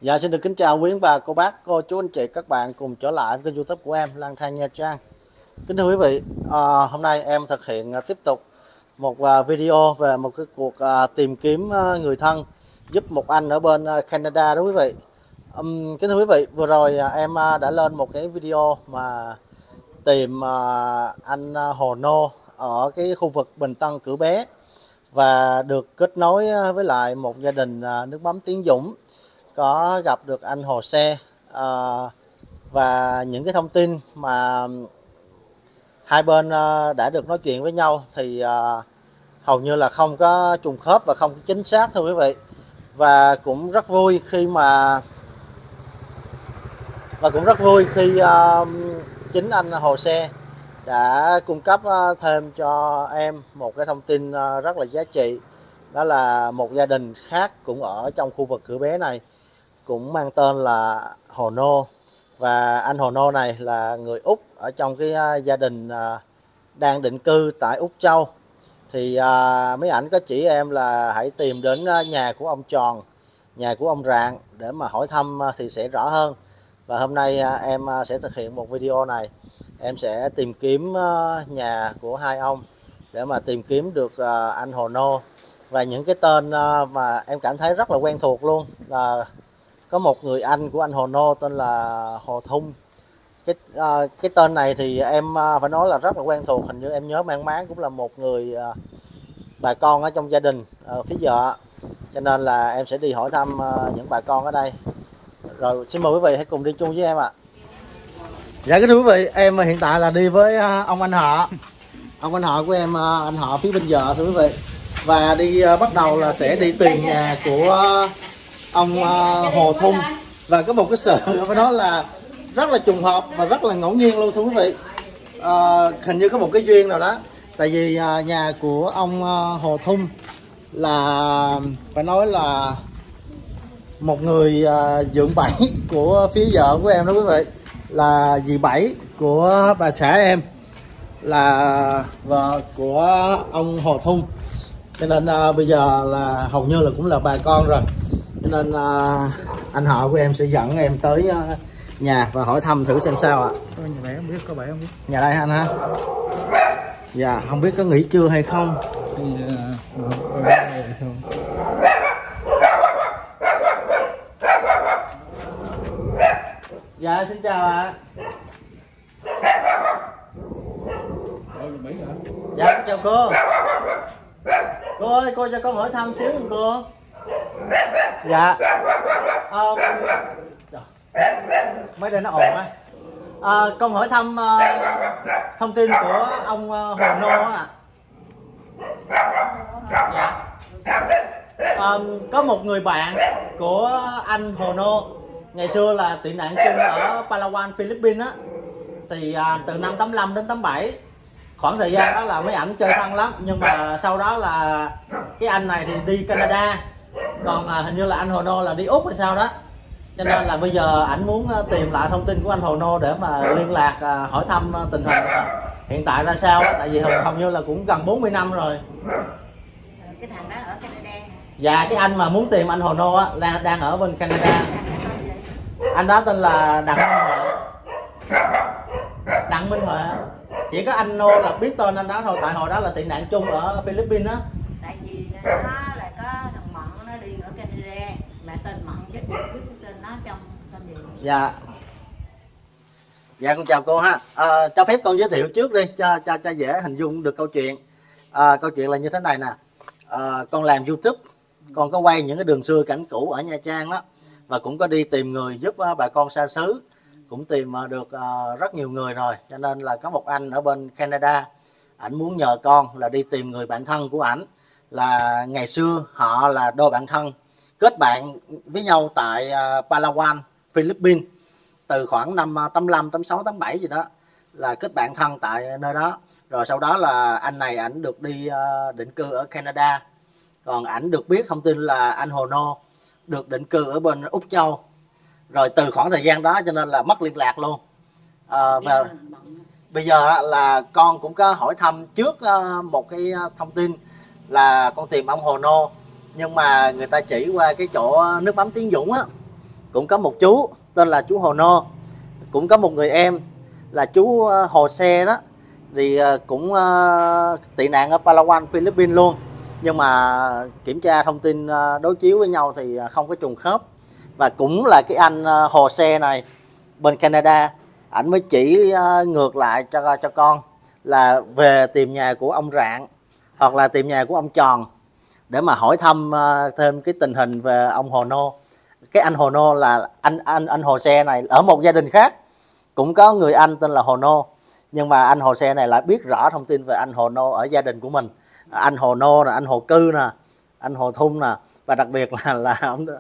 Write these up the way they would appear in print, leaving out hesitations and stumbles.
Dạ, xin được kính chào quý bà, cô bác, cô chú, anh chị, các bạn cùng trở lại với kênh YouTube của em Lang Thang Nha Trang. Kính thưa quý vị, hôm nay em thực hiện tiếp tục một video về một cái cuộc tìm kiếm người thân giúp một anh ở bên Canada đó quý vị. Kính thưa quý vị, vừa rồi em đã lên một cái video mà tìm anh Hồ Nô ở cái khu vực Bình Tân Cửa Bé và được kết nối với lại một gia đình nước mắm Tiến Dũng, có gặp được anh Hồ Xe, và những cái thông tin mà hai bên đã được nói chuyện với nhau thì hầu như là không có trùng khớp và không chính xác thưa quý vị. Và cũng rất vui khi chính anh Hồ Xe đã cung cấp thêm cho em một cái thông tin rất là giá trị. Đó là một gia đình khác cũng ở trong khu vực Cửa Bé này, cũng mang tên là Hồ Nô. Và anh Hồ Nô này là người Úc ở trong cái gia đình đang định cư tại Úc Châu. Thì mấy ảnh có chỉ em là hãy tìm đến nhà của ông Tròn, nhà của ông Rạng để mà hỏi thăm thì sẽ rõ hơn. Và hôm nay em sẽ thực hiện một video này. Em sẽ tìm kiếm nhà của hai ông để mà tìm kiếm được anh Hồ Nô. Và những cái tên mà em cảm thấy rất là quen thuộc luôn là có một người anh của anh Hồ Nô tên là Hồ Thung. Cái tên này thì em phải nói là rất là quen thuộc, hình như em nhớ mang máng cũng là một người bà con ở trong gia đình phía vợ, cho nên là em sẽ đi hỏi thăm những bà con ở đây. Rồi xin mời quý vị hãy cùng đi chung với em ạ. Dạ kính thưa quý vị, em hiện tại là đi với ông anh họ của em, anh họ phía bên vợ thưa quý vị. Và đi bắt đầu là sẽ đi tìm nhà của ông Hồ Thung. Và có một cái sự phải nói là rất là trùng hợp và rất là ngẫu nhiên luôn thưa quý vị. Hình như có một cái duyên nào đó. Tại vì nhà của ông Hồ Thung là phải nói là một người dượng bảy của phía vợ của em đó quý vị, là dì Bảy của bà xã em, là vợ của ông Hồ Thung. Cho nên bây giờ là hầu như là cũng là bà con rồi. Cho nên anh họ của em sẽ dẫn em tới nhà và hỏi thăm thử xem sao ạ. Nhà bảy không biết, có bảy không biết. Nhà đây anh ha. Dạ, không biết có nghỉ trưa hay không. Dạ xin chào ạ. Dạ chào cô. Cô ơi, cô cho con hỏi thăm xíu không cô? Dạ. Mấy đây nó ồn á. Con hỏi thăm thông tin của ông Hồ Nô ạ. Dạ. Có một người bạn của anh Hồ Nô ngày xưa là tị nạn chung ở Palawan, Philippines á. Thì từ năm 85 đến 87, khoảng thời gian đó là mấy ảnh chơi thân lắm. Nhưng mà sau đó là cái anh này thì đi Canada, còn hình như là anh Hồ Nô là đi Úc hay sao đó. Cho nên là bây giờ ảnh muốn tìm lại thông tin của anh Hồ Nô để mà liên lạc hỏi thăm tình hình hiện tại ra sao đó. Tại vì hầu như là cũng gần 40 năm rồi. Cái thằng đó ở Canada. Dạ, cái anh mà muốn tìm anh Hồ Nô á đang ở bên Canada. Anh đó tên là Đặng Minh Huệ. Đặng Minh Huệ. Chỉ có anh Nô là biết tên anh đó thôi, tại hồi đó là tị nạn chung ở Philippines á. Tại vì nó là có thằng Mận nó đi ở Canada, là tên Mận chứ biết tên nó trong tên gì. Dạ. Dạ con chào cô ha. Cho phép con giới thiệu trước đi cho dễ hình dung được câu chuyện. Câu chuyện là như thế này nè. Con làm YouTube, con có quay những cái đường xưa cảnh cũ ở Nha Trang đó, và cũng có đi tìm người giúp bà con xa xứ, cũng tìm được rất nhiều người rồi. Cho nên là có một anh ở bên Canada, ảnh muốn nhờ con là đi tìm người bạn thân của ảnh, là ngày xưa họ là đôi bạn thân kết bạn với nhau tại Palawan, Philippines, từ khoảng năm 85, 86, 87 gì đó là kết bạn thân tại nơi đó. Rồi sau đó là anh này ảnh được đi định cư ở Canada. Còn ảnh được biết thông tin là anh Hồ Nô được định cư ở bên Úc Châu. Rồi từ khoảng thời gian đó cho nên là mất liên lạc luôn. Và bây giờ là con cũng có hỏi thăm trước một cái thông tin là con tìm ông Hồ Nô, nhưng mà người ta chỉ qua cái chỗ nước mắm Tiến Dũng á, cũng có một chú tên là chú Hồ Nô, cũng có một người em là chú Hồ Xe đó, thì cũng tị nạn ở Palawan, Philippines luôn. Nhưng mà kiểm tra thông tin đối chiếu với nhau thì không có trùng khớp. Và cũng là cái anh Hồ Xe này bên Canada, ảnh mới chỉ ngược lại cho con là về tìm nhà của ông Rạng hoặc là tìm nhà của ông Tròn để mà hỏi thăm thêm cái tình hình về ông Hồ Nô. Cái anh Hồ Nô là anh Hồ Xe này ở một gia đình khác cũng có người anh tên là Hồ Nô, nhưng mà anh Hồ Xe này lại biết rõ thông tin về anh Hồ Nô ở gia đình của mình. Anh Hồ Nô nè, anh Hồ Cư nè, anh Hồ Thung nè, và đặc biệt là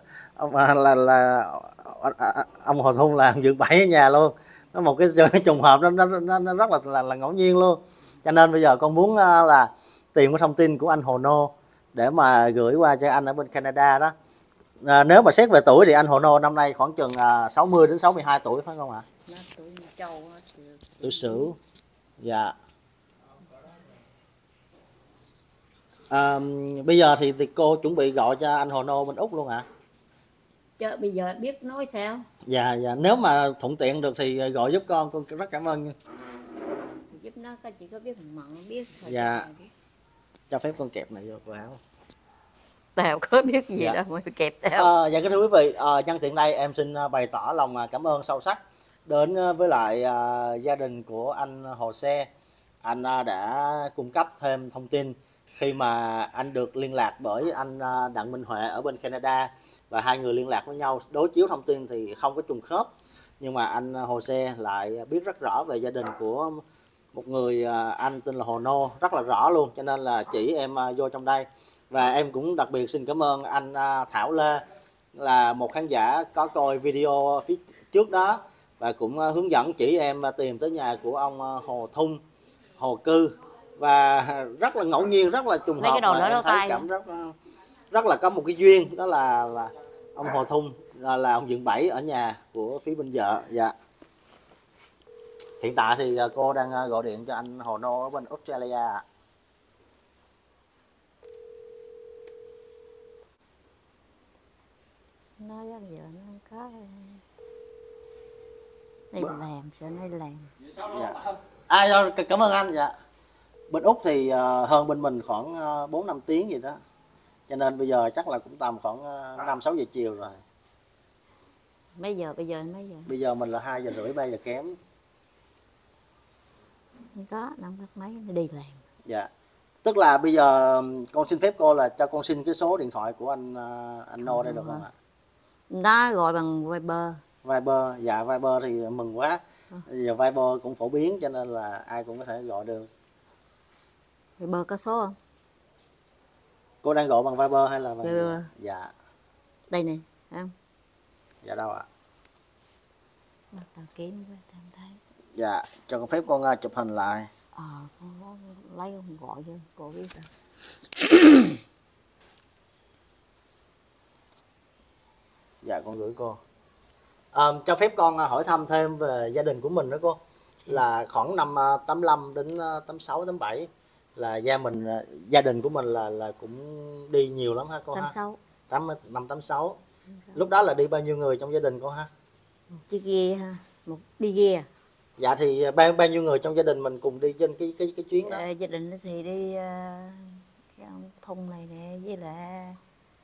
ông Hồ Thung là dựng bẫy ở nhà luôn. Nó một cái trùng hợp nó rất là ngẫu nhiên luôn. Cho nên bây giờ con muốn là tìm cái thông tin của anh Hồ Nô để mà gửi qua cho anh ở bên Canada đó. Nếu mà xét về tuổi thì anh Hồ Nô năm nay khoảng chừng 60 đến 62 tuổi phải không ạ? Tuổi trâu á, Tuổi Sửu. Dạ. Bây giờ thì cô chuẩn bị gọi cho anh Hồ Nô bên Úc luôn ạ? Chứ bây giờ biết nói sao? Dạ, nếu mà thuận tiện được thì gọi giúp con rất cảm ơn. Giúp nó chỉ có biết mặn biết. Dạ. Cho phép con kẹp này vô vào. Tao có biết gì đâu mà kẹp tao. Dạ kính thưa quý vị, nhân tiện đây em xin bày tỏ lòng cảm ơn sâu sắc đến với lại gia đình của anh Hồ Xe. Anh đã cung cấp thêm thông tin khi mà anh được liên lạc bởi anh Đặng Minh Huệ ở bên Canada, và hai người liên lạc với nhau đối chiếu thông tin thì không có trùng khớp, nhưng mà anh Hồ Xe lại biết rất rõ về gia đình của một người anh tên là Hồ Nô rất là rõ luôn, cho nên là chỉ em vô trong đây. Và em cũng đặc biệt xin cảm ơn anh Thảo Lê, là một khán giả có coi video phía trước đó và cũng hướng dẫn chỉ em tìm tới nhà của ông Hồ Thung, Hồ Cư, và rất là ngẫu nhiên, rất là trùng hợp. Mấy cái đồ em thấy cảm rất là có một cái duyên, đó là ông Hồ Thung là ông dựng bẫy ở nhà của phía bên vợ. Dạ. Hiện tại thì cô đang gọi điện cho anh Hồ Nô ở bên Australia. Nói giờ nó không có đi làm, sợ nó làm. Dạ. Cảm ơn anh. Dạ. Bên Úc thì hơn bên mình khoảng 4-5 tiếng gì đó, cho nên bây giờ chắc là cũng tầm khoảng 5-6 giờ chiều rồi. Bây giờ mấy giờ? Bây giờ mình là 2 giờ rưỡi, 3 giờ kém. Không có, năm bắt mấy nó đi làm. Dạ. Tức là bây giờ con xin phép cô là cho con xin cái số điện thoại của anh Nô đây được không ạ? Đó, gọi bằng Viber. Viber, dạ Viber thì mừng quá. Giờ Viber cũng phổ biến cho nên là ai cũng có thể gọi được. Viber có số không? Cô đang gọi bằng Viber hay là bằng Viber. Dạ. Đây nè, thấy không? Dạ đâu ạ? Tao kiếm với tao thấy. Dạ, cho con phép con chụp hình lại. Con lấy con gọi cho cô biết rồi. Dạ con gửi cô. Cho phép con hỏi thăm thêm về gia đình của mình đó cô. Là khoảng năm 85 đến 86, 87 là gia đình của mình là cũng đi nhiều lắm ha cô ha? 86. Lúc đó là đi bao nhiêu người trong gia đình cô ha? Một chiếc ghe ha, một đi ghe. Dạ thì bao nhiêu người trong gia đình mình cùng đi trên cái chuyến đó? Gia đình thì đi cái ông Thung này nè, với lại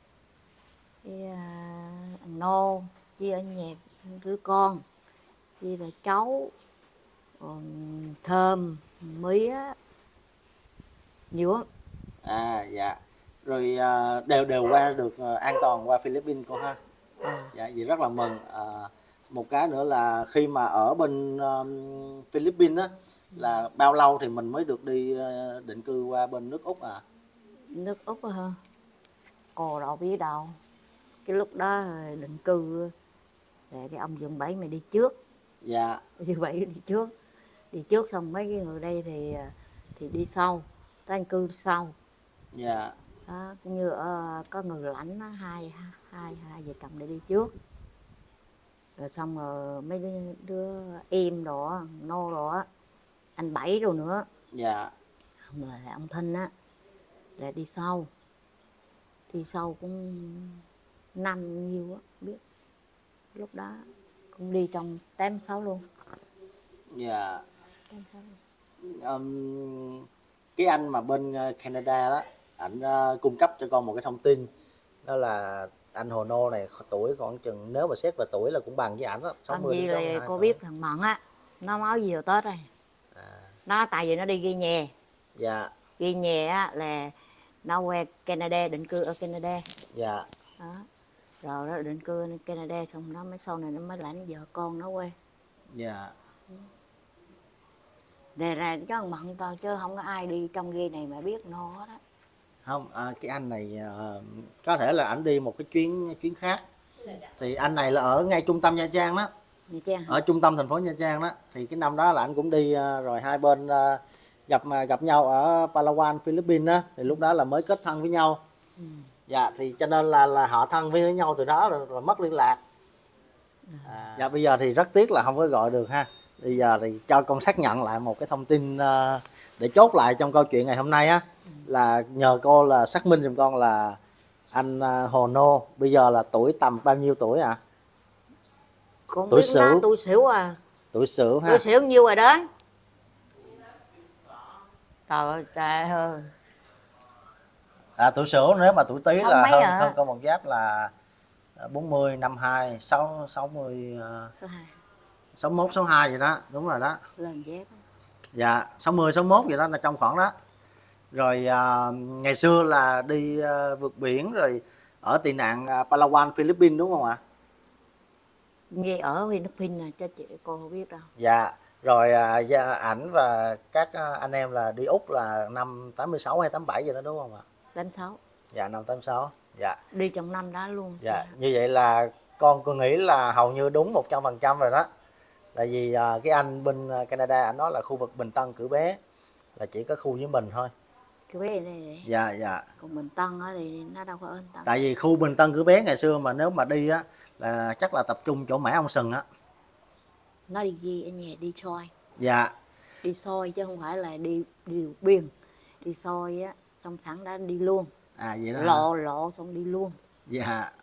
anh Nô, với ở nhà đứa con, với là cháu, còn Thơm, Mía, nhiều lắm. Dạ. Rồi đều qua được an toàn qua Philippines cô ha? Dạ, vậy rất là mừng. Một cái nữa là khi mà ở bên Philippines á, là bao lâu thì mình mới được đi định cư qua bên nước Úc à? Nước Úc hả? Cô đâu biết đâu. Cái lúc đó định cư để cái ông dựng bẫy mày đi trước. Dạ. Dựng bẫy đi trước. Đi trước xong mấy cái người đây thì đi sau. Tới anh cư sau. Dạ. Đó, cũng như có người lãnh đó, hai vợ chồng để đi trước. Rồi xong rồi mấy đứa em đồ, Nô đồ á, anh Bảy đồ nữa. Dạ. Không là ông Thinh á, là đi sau. Đi sau cũng năm nhiêu á, biết. lúc đó cũng đi trong 86 luôn. Dạ. 86 luôn. Cái anh mà bên Canada đó, ảnh cung cấp cho con một cái thông tin, đó là anh Hồ Nô này tuổi còn chừng, nếu mà xét về tuổi là cũng bằng với ảnh đó, Làm 60 gì đến là 62 cô tuổi. biết thằng Mận á, nó máu gì vào Tết rồi. Nó tại vì nó đi ghi nhè. Dạ. Ghi nhè á là nó qua Canada, định cư ở Canada. Dạ. Đó. Rồi nó định cư ở Canada xong nó mới sau này nó mới lãnh vợ con nó qua. Dạ. Đề ra cho thằng Mận thôi chứ không có ai đi trong ghi này mà biết nó hết á. Không, cái anh này có thể là ảnh đi một cái chuyến khác. Thì anh này là ở ngay trung tâm Nha Trang đó. Nha Trang hả? Ở trung tâm thành phố Nha Trang đó. Thì cái năm đó là anh cũng đi rồi hai bên gặp nhau ở Palawan, Philippines đó. Thì lúc đó là mới kết thân với nhau. Dạ, thì cho nên là họ thân với nhau từ đó rồi mất liên lạc. Dạ, bây giờ thì rất tiếc là không có gọi được ha. Bây giờ thì cho con xác nhận lại một cái thông tin để chốt lại trong câu chuyện ngày hôm nay á, là nhờ cô là xác minh giùm con là anh Hồ Nô bây giờ là tuổi tầm bao nhiêu tuổi ạ? Cũng Tuổi biết Sửu. tuổi Sửu à. Tuổi Sửu ha. Tuổi Sửu nhiêu rồi đó. Trời ơi, trời ơi. Tuổi Sửu nếu mà tuổi Tý Sáu là mấy hơn à? hơn con một giáp là 40, 52, 60, 60 Số 2. 61, 62 vậy đó, đúng rồi đó. Lên dép. Dạ, 60, 61 vậy đó, là trong khoảng đó. Rồi ngày xưa là đi vượt biển rồi ở tị nạn Palawan, Philippines đúng không ạ? Nghe ở Philippines nè, cho chị cô biết đâu. Dạ, rồi ảnh và các anh em là đi Úc là năm 86 hay 87 vậy đó đúng không ạ? 86. Dạ, năm 86. Dạ. Đi trong năm đó luôn. Dạ, Sao? như vậy là con nghĩ là hầu như đúng 100% rồi đó. Tại vì cái anh bên Canada anh nói là khu vực Bình Tân Cửa Bé là chỉ có khu với mình thôi. Cái bé này. Dạ, dạ. Còn Bình Tân á thì nó đâu có ở Bình Tân. Tại vì khu Bình Tân Cửa Bé ngày xưa mà nếu mà đi á là chắc là tập trung chỗ Mã Ông Sừng á. Nó đi ghi ở nhà đi soi. Dạ. Đi soi chứ không phải là đi biên. Đi soi á, xong sẵn đã đi luôn. Vậy đó. Lộ xong đi luôn. Dạ.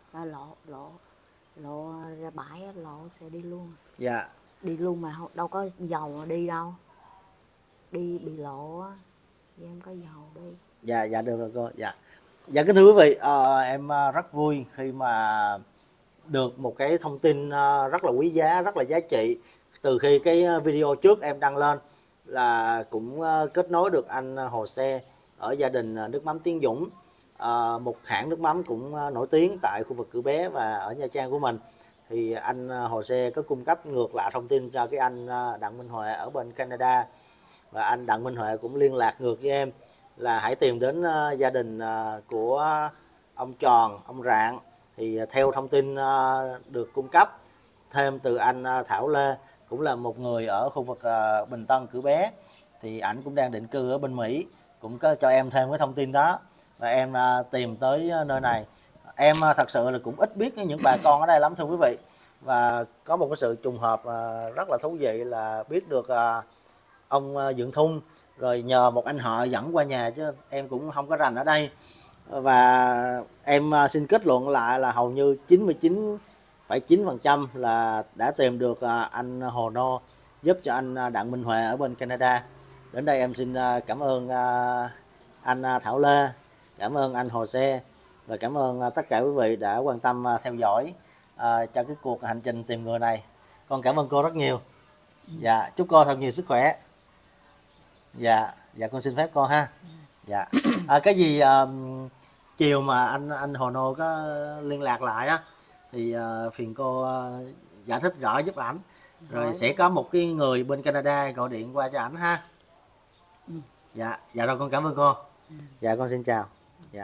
Lộ ra bãi á, lộ sẽ đi luôn. Dạ. Đi luôn mà đâu có dầu mà đi đâu. Đi bị lộ á, vì em có dầu đi. Dạ được rồi cô. Dạ. Dạ kính thưa quý vị, em rất vui khi mà được một cái thông tin rất là quý giá, rất là giá trị. Từ khi cái video trước em đăng lên là cũng kết nối được anh Hồ Xe ở gia đình nước mắm Tiến Dũng, một hãng nước mắm cũng nổi tiếng tại khu vực Cửa Bé và ở Nha Trang của mình. Thì anh Hồ Xe có cung cấp ngược lại thông tin cho cái anh Đặng Minh Huệ ở bên Canada, và anh Đặng Minh Huệ cũng liên lạc ngược với em là hãy tìm đến gia đình của ông Tròn, ông Rạng. Thì theo thông tin được cung cấp thêm từ anh Thảo Lê, cũng là một người ở khu vực Bình Tân Cửa Bé, thì ảnh cũng đang định cư ở bên Mỹ, cũng có cho em thêm cái thông tin đó và em tìm tới nơi này. Em thật sự là cũng ít biết những bà con ở đây lắm thưa quý vị, và có một cái sự trùng hợp rất là thú vị là biết được ông Dượng Thung, rồi nhờ một anh họ dẫn qua nhà chứ em cũng không có rành ở đây. Và em xin kết luận lại là hầu như 99,9% là đã tìm được anh Hồ Nô giúp cho anh Đặng Minh Huệ ở bên Canada. Đến đây em xin cảm ơn anh Thảo Lê, cảm ơn anh Hồ Xe và cảm ơn tất cả quý vị đã quan tâm theo dõi cho cái cuộc hành trình tìm người này. Con cảm ơn cô rất nhiều. Dạ, chúc cô thật nhiều sức khỏe. Dạ, con xin phép cô ha. Dạ. Cái gì chiều mà anh Hồ Nô có liên lạc lại á thì phiền cô giải thích rõ giúp ảnh, rồi sẽ có một cái người bên Canada gọi điện qua cho ảnh ha. Dạ rồi con cảm ơn cô. Dạ con xin chào. Dạ.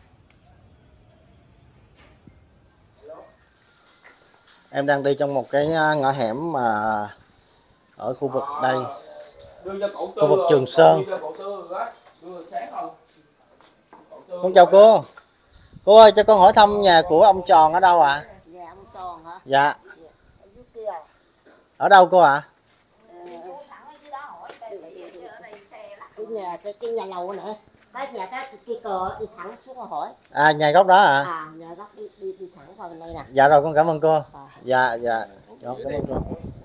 Em đang đi trong một cái ngõ hẻm mà ở khu vực đây, khu vực Trường Sơn. Con chào cô. Cô ơi, cho con hỏi thăm nhà của ông Tròn ở đâu ạ? Nhà ông Tròn hả? Dạ. Ở đâu cô ạ? Cái nhà lầu nữa. Cái nhà cái cờ đi thẳng xuống mà hỏi. Nhà góc đó ạ? Nhà góc đi thẳng qua bên đây nè. Dạ rồi con cảm ơn cô. Dạ. Dạ dạ. Cảm ơn cô.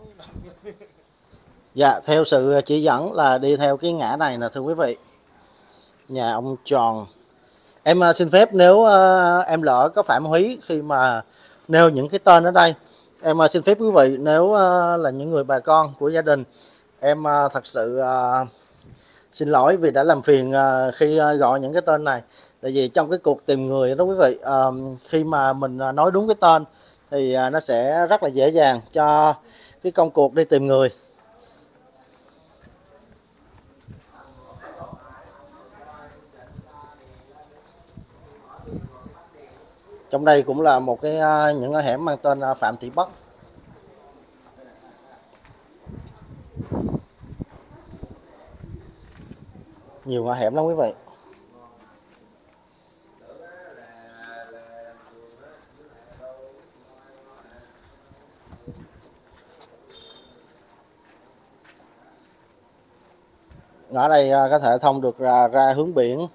Dạ, theo sự chỉ dẫn là đi theo cái ngã này nè thưa quý vị. Nhà ông Tròn. Em xin phép nếu em lỡ có phạm húy khi mà nêu những cái tên ở đây. Em xin phép quý vị nếu là những người bà con của gia đình, em thật sự xin lỗi vì đã làm phiền khi gọi những cái tên này. Tại vì trong cái cuộc tìm người đó quý vị, khi mà mình nói đúng cái tên thì nó sẽ rất là dễ dàng cho cái công cuộc đi tìm người. Trong đây cũng là một cái những cái hẻm mang tên Phạm Thị Bắc. Nhiều ngõ hẻm lắm quý vị. Ngõ đây có thể thông được ra hướng biển.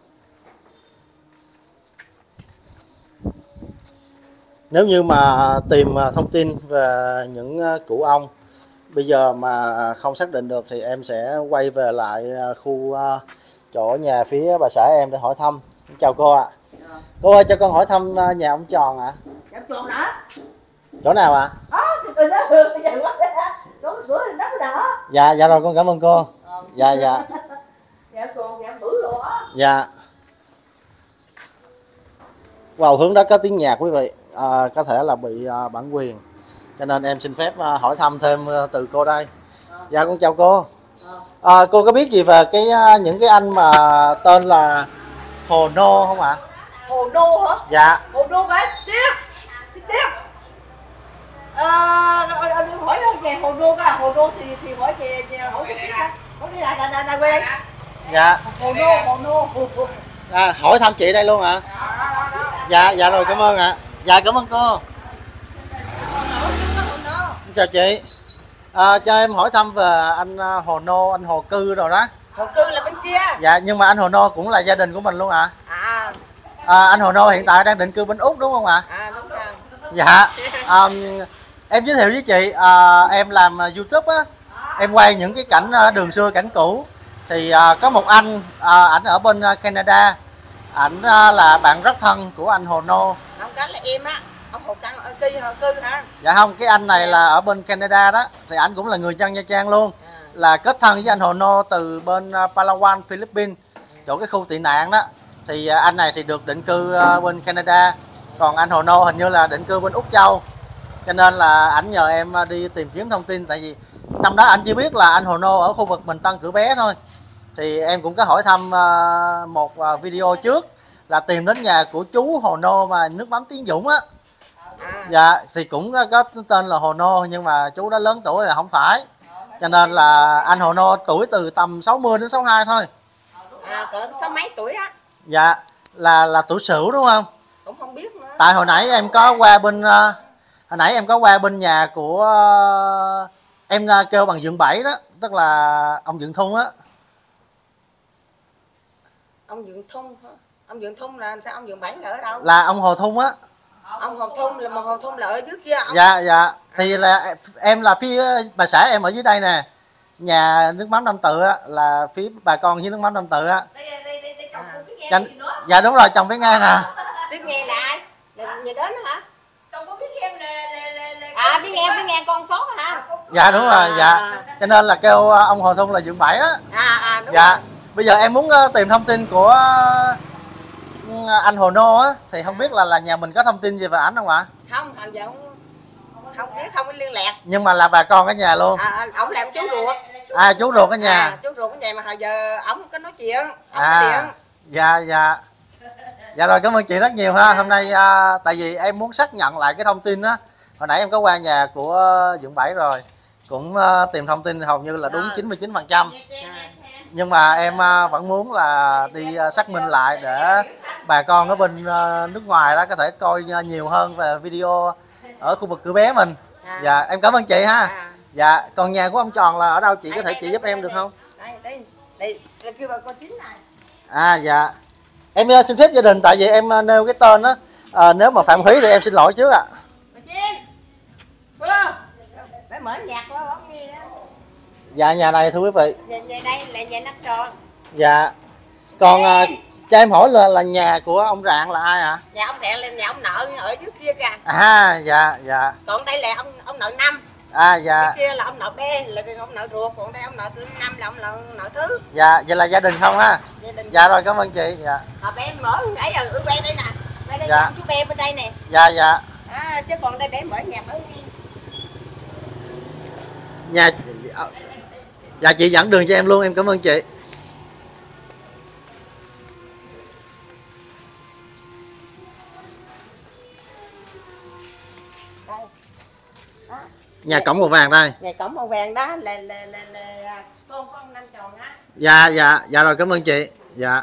Nếu như mà tìm thông tin về những cụ ông bây giờ mà không xác định được thì em sẽ quay về lại khu chỗ nhà phía bà xã em để hỏi thăm. Chào cô ạ. Cô ơi, cho con hỏi thăm nhà ông Tròn ạ. Dạ Tròn đó. Chỗ nào ạ? Từ đó đường chạy qua đây á. Cửa đất đó. Dạ dạ rồi, con cảm ơn cô. Dạ dạ. Dạ Tròn dạ bự luôn á. Dạ. Vào hướng đó có tiếng nhạc quý vị, có thể là bị bản quyền, cho nên em xin phép hỏi thăm thêm từ cô đây. Dạ con chào cô. Cô có biết gì về những cái anh mà tên là Hồ Nô không ạ? Hồ Nô hả? Dạ. Hồ Nô cái tiếp. Hỏi về Hồ Nô cả, Hồ Nô thì hỏi về hỏi đi lại quê đây. Dạ. Hồ Nô. Hỏi thăm chị đây luôn ạ. Dạ dạ rồi, cảm ơn ạ. Dạ cảm ơn cô. Chào chị. Cho em hỏi thăm về anh Hồ Nô, anh Hồ Cư rồi đó. Hồ Cư là bên kia. Dạ, nhưng mà anh Hồ Nô cũng là gia đình của mình luôn ạ. Anh Hồ Nô hiện tại đang định cư bên Úc đúng không ạ? Đúng rồi. Dạ. Em giới thiệu với chị, em làm YouTube á, em quay những cái cảnh đường xưa, cảnh cũ. Thì có một anh, ảnh ở bên Canada, ảnh là bạn rất thân của anh Hồ Nô. Không, cái là em á, ông Hồ Cư hả? Dạ không, cái anh này là ở bên Canada đó, thì ảnh cũng là người dân Nha Trang luôn, là kết thân với anh Hồ Nô từ bên Palawan, Philippines, chỗ cái khu tị nạn đó. Thì anh này thì được định cư bên Canada, còn anh Hồ Nô hình như là định cư bên Úc Châu. Cho nên là ảnh nhờ em đi tìm kiếm thông tin, tại vì năm đó anh chỉ biết là anh Hồ Nô ở khu vực Bình Tân, Cửa Bé thôi. Thì em cũng có hỏi thăm một video trước là tìm đến nhà của chú Hồ Nô mà nước mắm Tiến Dũng á. Dạ, thì cũng có tên là Hồ Nô, nhưng mà chú đó lớn tuổi là không phải. Cho nên là anh Hồ Nô tuổi từ tầm 60 đến 62 thôi. Cỡ sáu mấy tuổi á. Dạ, là tuổi Sửu đúng không? Cũng không biết nữa. Tại hồi nãy em có qua bên nhà của em kêu bằng Dượng Bảy đó, tức là ông Dượng Thung á. Ông Dượng Thung hả? Ông Dượng Thung là sao? Ông Dượng Bảy là ở đâu? Là ông Hồ Thung á. Ông Hồ Thung là một Hồ Thung là ở dưới kia. Dạ dạ, thì là em là phía bà xã em ở dưới đây nè. Nhà nước mắm Nam Tự á, là phía bà con với nước mắm Nam Tự á. Dạ đúng rồi, chồng với ngang à. Tiếp nghe lại. Nhà đến hả? Chồng có biết em là biết nghe con số hả? Dạ đúng rồi, dạ. Cho nên là kêu ông Hồ Thung là Dượng Bảy đó. Đúng dạ. Rồi. Bây giờ em muốn tìm thông tin của anh Hồ Nô á, thì không biết là nhà mình có thông tin gì về ảnh không ạ? Không, thằng giờ không biết, không có liên lạc. Nhưng mà là bà con ở nhà luôn. Ổng làm chú ruột. Chú ruột ở nhà. Chú ruột ở nhà mà hồi giờ ổng có nói chuyện, ổng có điện. Dạ dạ. Dạ rồi, cảm ơn chị rất nhiều ha. Hôm nay tại vì em muốn xác nhận lại cái thông tin á. Hồi nãy em có qua nhà của Dượng Bảy rồi, cũng tìm thông tin hầu như là đúng 99%. Nhưng mà em vẫn muốn là đi xác minh lại để bà con ở bên nước ngoài đó có thể coi nhiều hơn về video ở khu vực Cửa Bé mình. Dạ, em cảm ơn chị ha. Dạ, còn nhà của ông Tròn là ở đâu chị có thể chỉ giúp em được không? Đây kêu bà con Chính này. Dạ. Em xin phép gia đình, tại vì em nêu cái tên đó, nếu mà phạm húy thì em xin lỗi trước ạ. Bà Chín. Huy. mở nhạc của bóng nghe á. Dạ nhà này thưa quý vị. Về đây là nhà Năm Tròn. Dạ. Còn cho em hỏi là nhà của ông Rạng là ai ạ? Nhà ông Rạng là nhà ông nội ở dưới kia kìa. À dạ dạ. Còn đây là ông nội Năm. À dạ. Cái kia là ông nội B là ông nội ruột, còn đây ông nội Năm là ông nội thứ. Dạ vậy là gia đình không ha? Gia đình. Dạ rồi cảm ơn chị. Dạ. Bé mở ấy là ở bên đây nè. Bên đây Dạ. nhà chú B bên đây nè. Dạ dạ. Chứ còn đây bé mở nhạc mở nghe. Nhà dạ chị dẫn đường cho em luôn, em cảm ơn chị. Nhà cổng màu vàng đây. Nhà cổng màu vàng đó là con Năm Tròn á. Dạ dạ dạ rồi cảm ơn chị. Dạ.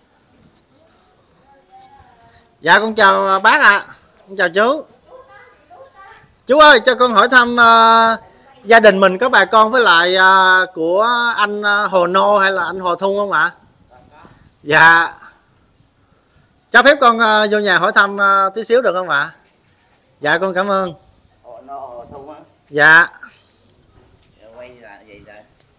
Dạ con chào bác ạ. Con chào chú. Chú ơi cho con hỏi thăm gia đình mình có bà con với lại của anh Hồ Nô hay là anh Hồ Thung không ạ? Dạ. Cho phép con vô nhà hỏi thăm tí xíu được không ạ? Dạ con cảm ơn. Hồ Thung á. Dạ. Quay là vậy rồi.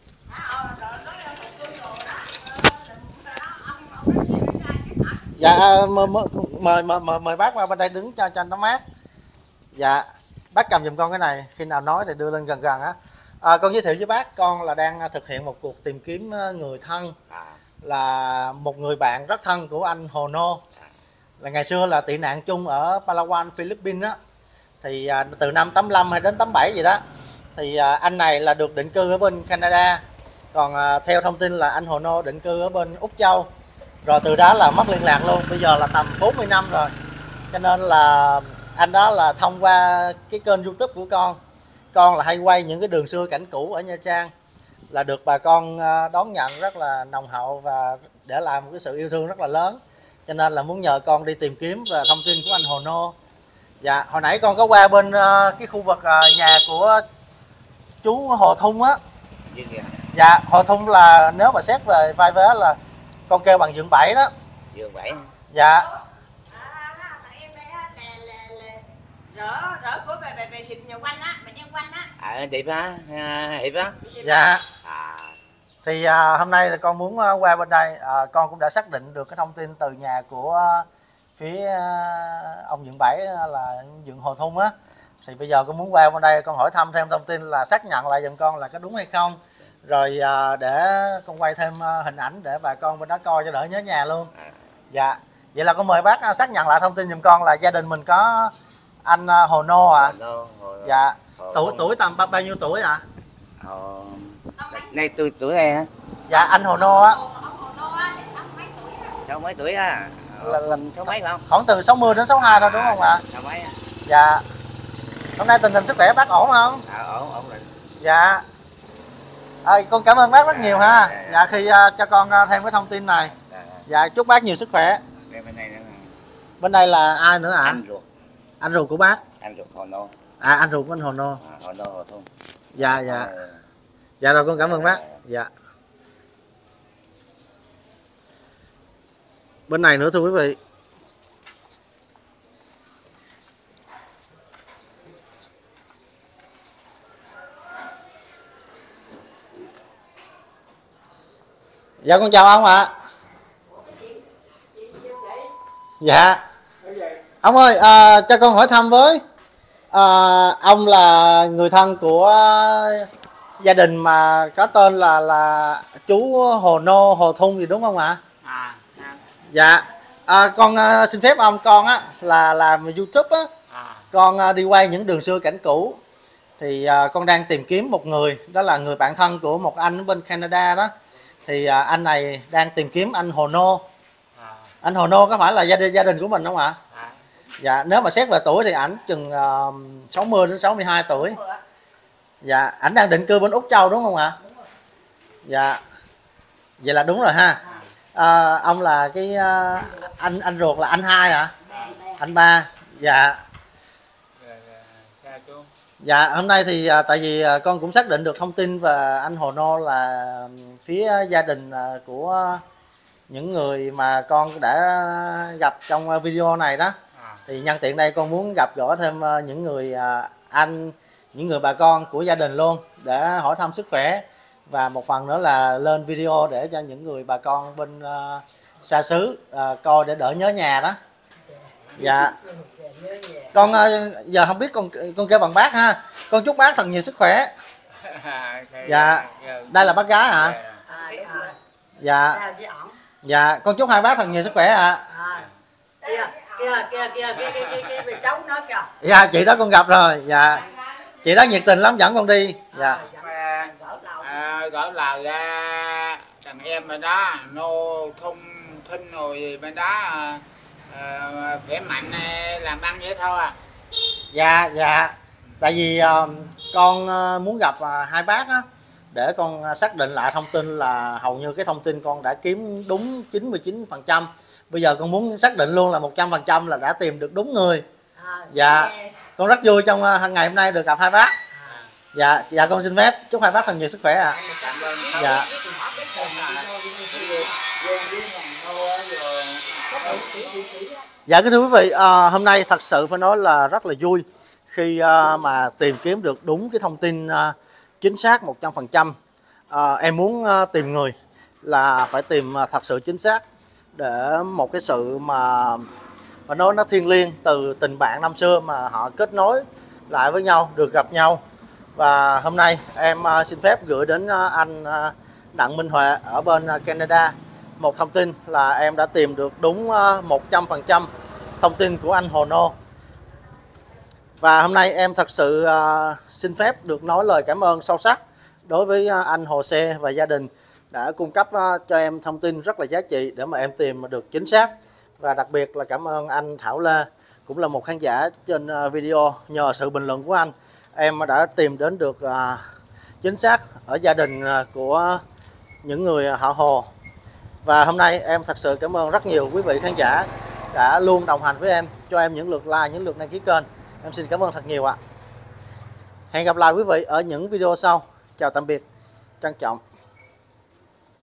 Dạ mời bác qua bên đây đứng cho anh nó mát. Dạ. Bác cầm giùm con cái này, khi nào nói thì đưa lên gần gần á. Con giới thiệu với bác, con là đang thực hiện một cuộc tìm kiếm người thân, là một người bạn rất thân của anh Hồ Nô, là ngày xưa là tị nạn chung ở Palawan, Philippines á. Thì từ năm 85 hay đến 87 gì đó thì anh này là được định cư ở bên Canada, còn theo thông tin là anh Hồ Nô định cư ở bên Úc Châu, rồi từ đó là mất liên lạc luôn. Bây giờ là tầm 40 năm rồi, cho nên là anh đó là thông qua cái kênh YouTube của con là hay quay những cái đường xưa cảnh cũ ở Nha Trang, là được bà con đón nhận rất là nồng hậu và để lại một cái sự yêu thương rất là lớn, cho nên là muốn nhờ con đi tìm kiếm về thông tin của anh Hồ Nô. Dạ hồi nãy con có qua bên cái khu vực nhà của chú Hồ Thung á. Dạ Hồ Thung là nếu mà xét về vai vế là con kêu bằng giường 7 đó. Giường 7. Dạ. Rỡ của bà Hiệp nhà Quanh á, bà Nhân Quanh á. Điệp á, Hiệp á. Dạ. Thì hôm nay là con muốn qua bên đây, con cũng đã xác định được cái thông tin từ nhà của phía ông Dượng Bảy là Dượng Hồ Thung á. Thì bây giờ con muốn qua bên đây con hỏi thăm thêm thông tin là xác nhận lại giùm con là có đúng hay không. Rồi để con quay thêm hình ảnh để bà con bên đó coi cho đỡ nhớ nhà luôn. Dạ. Vậy là con mời bác xác nhận lại thông tin giùm con là gia đình mình có anh Hồ Nô ạ. Dạ. Tuổi tầm bao nhiêu tuổi ạ? Nay tuổi này hả? Dạ anh Hồ Nô á. Sáu mấy tuổi á? Là sáu mấy phải không? Khoảng từ 60 đến 62 thôi đúng không ạ? Sáu mấy á. Dạ. Hôm nay tình hình sức khỏe bác ổn không? Ổn định. Dạ. Con cảm ơn bác rất nhiều ha. Dạ khi cho con thêm cái thông tin này. Dạ chúc bác nhiều sức khỏe. Bên đây là ai nữa ạ? Anh ruột. Anh ruột của bác. Anh ruột Hồ Nô. Anh ruột của anh Hồ Nô. Hồ Nô Hồ Thung. Dạ dạ. Dạ rồi con cảm ơn bác. Dạ. Bên này nữa thưa quý vị. Dạ con chào ông ạ. Dạ. Ông ơi, cho con hỏi thăm với. Ông là người thân của gia đình mà có tên là chú Hồ Nô, Hồ Thung gì đúng không ạ? Dạ. Con xin phép ông, con á là làm YouTube á. Con đi quay những đường xưa cảnh cũ. Thì con đang tìm kiếm một người, đó là người bạn thân của một anh ở bên Canada đó. Thì anh này đang tìm kiếm anh Hồ Nô. Anh Hồ Nô có phải là gia đình của mình không ạ? Dạ, nếu mà xét về tuổi thì ảnh chừng 60 đến 62 tuổi. Dạ, ảnh đang định cư bên Úc Châu đúng không ạ? Dạ. Vậy là đúng rồi ha. Ông là cái anh ruột là anh hai hả? Anh ba. Dạ. Dạ, hôm nay thì tại vì con cũng xác định được thông tin về anh Hồ Nô là phía gia đình của những người mà con đã gặp trong video này đó. Thì nhân tiện đây con muốn gặp gỡ thêm những người anh, những người bà con của gia đình luôn để hỏi thăm sức khỏe, và một phần nữa là lên video để cho những người bà con bên xa xứ coi để đỡ nhớ nhà đó. Dạ. Con giờ không biết con kêu bằng bác ha. Con chúc bác thật nhiều sức khỏe. Dạ. Đây là bác gái hả? Dạ. Dạ, con chúc hai bác thật nhiều sức khỏe ạ. Kia bị cháu nó kìa. Dạ, chị đó con gặp rồi. Dạ. Chị đó nhiệt tình lắm, dẫn con đi. Dạ. Gỡ lời ra thằng em bên đó nô thun thinh rồi bên đó khỏe mạnh làm ăn vậy thôi à. Dạ, dạ. Tại vì con muốn gặp hai bác á, để con xác định lại thông tin là hầu như cái thông tin con đã kiếm đúng 99%. Bây giờ con muốn xác định luôn là 100% là đã tìm được đúng người. Dạ. Con rất vui trong ngày hôm nay được gặp hai bác. Dạ, dạ con xin phép chúc hai bác thật nhiều sức khỏe ạ. Dạ. Dạ kính thưa quý vị, hôm nay thật sự phải nói là rất là vui khi mà tìm kiếm được đúng cái thông tin chính xác 100%. Em muốn tìm người là phải tìm thật sự chính xác, để một cái sự mà nói nó thiêng liêng từ tình bạn năm xưa mà họ kết nối lại với nhau, được gặp nhau. Và hôm nay em xin phép gửi đến anh Đặng Minh Huệ ở bên Canada một thông tin là em đã tìm được đúng 100% thông tin của anh Hồ Nô. Và hôm nay em thật sự xin phép được nói lời cảm ơn sâu sắc đối với anh Hồ Xe và gia đình đã cung cấp cho em thông tin rất là giá trị để mà em tìm được chính xác. Và đặc biệt là cảm ơn anh Thảo Lê, cũng là một khán giả trên video. Nhờ sự bình luận của anh, em đã tìm đến được chính xác ở gia đình của những người họ Hồ. Và hôm nay em thật sự cảm ơn rất nhiều quý vị khán giả đã luôn đồng hành với em, cho em những lượt like, những lượt đăng ký kênh. Em xin cảm ơn thật nhiều ạ. Hẹn gặp lại quý vị ở những video sau. Chào tạm biệt, trân trọng.